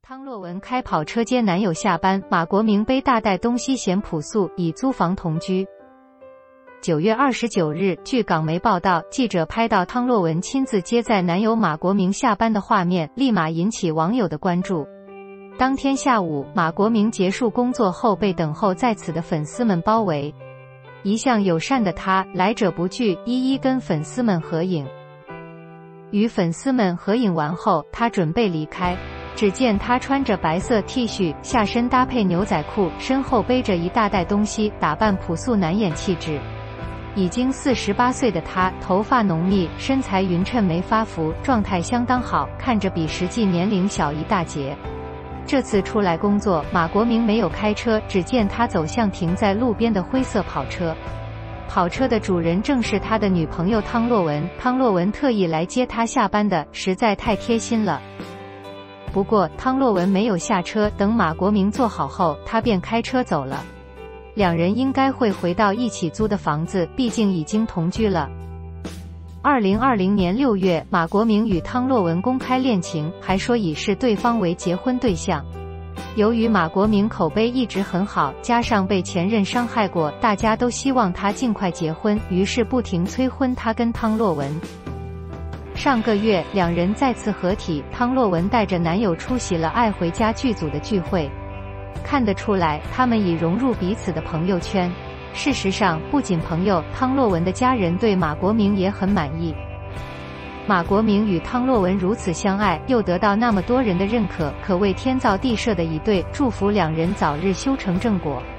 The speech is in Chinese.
汤洛雯开跑车接男友下班，马国明背大袋东西显朴素，以租房同居。9月29日，据港媒报道，记者拍到汤洛雯亲自接载男友马国明下班的画面，立马引起网友的关注。当天下午，马国明结束工作后被等候在此的粉丝们包围，一向友善的他来者不拒，一一跟粉丝们合影。与粉丝们合影完后，他准备离开。只见他穿着白色 T 恤，下身搭配牛仔裤，身后背着一大袋东西，打扮朴素难掩气质。已经48岁的他，头发浓密，身材匀称没发福，状态相当好，看着比实际年龄小一大截。这次出来工作，马国明没有开车，只见他走向停在路边的灰色跑车。跑车的主人正是他的女朋友汤洛雯，汤洛雯特意来接他下班的，实在太贴心了。不过汤洛雯没有下车，等马国明坐好后，他便开车走了。两人应该会回到一起租的房子，毕竟已经同居了。2020年6月，马国明与汤洛雯公开恋情，还说已视对方为结婚对象。由于马国明口碑一直很好，加上被前任伤害过，大家都希望他尽快结婚，于是不停催婚他跟汤洛雯。上个月，两人再次合体，汤洛雯带着男友出席了《爱回家》剧组的聚会。看得出来，他们已融入彼此的朋友圈。事实上，不仅朋友，汤洛雯的家人对马国明也很满意。马国明与汤洛雯如此相爱，又得到那么多人的认可，可谓天造地设的一对，祝福两人早日修成正果。